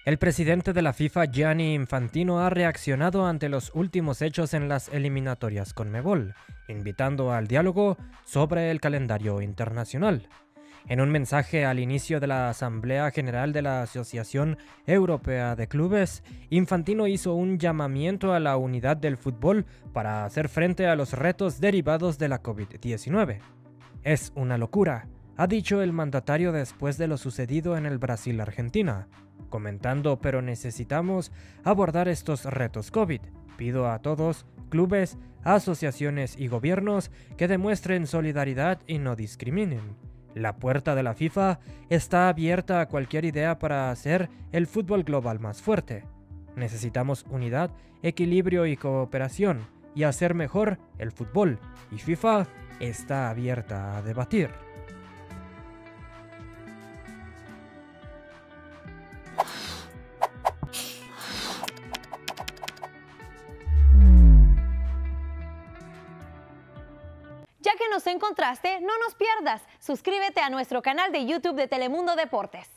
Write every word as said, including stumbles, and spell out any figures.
El presidente de la FIFA, Gianni Infantino, ha reaccionado ante los últimos hechos en las eliminatorias Conmebol, invitando al diálogo sobre el calendario internacional. En un mensaje al inicio de la Asamblea General de la Asociación Europea de Clubes, Infantino hizo un llamamiento a la unidad del fútbol para hacer frente a los retos derivados de la COVID diecinueve. Es una locura, ha dicho el mandatario después de lo sucedido en el Brasil-Argentina, comentando: pero necesitamos abordar estos retos COVID. Pido a todos, clubes, asociaciones y gobiernos, que demuestren solidaridad y no discriminen. La puerta de la FIFA está abierta a cualquier idea para hacer el fútbol global más fuerte. Necesitamos unidad, equilibrio y cooperación, y hacer mejor el fútbol, y FIFA está abierta a debatir. Ya que nos encontraste, no nos pierdas. Suscríbete a nuestro canal de YouTube de Telemundo Deportes.